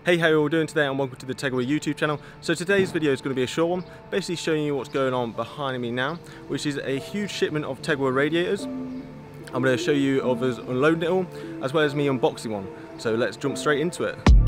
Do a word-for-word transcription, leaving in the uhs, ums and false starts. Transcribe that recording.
Hey, how are you all doing today, and welcome to the Tegiwa YouTube channel. So today's video is going to be a short one, basically showing you what's going on behind me now, which is a huge shipment of Tegiwa radiators. I'm going to show you of us unloading it all, as well as me unboxing one. So let's jump straight into it.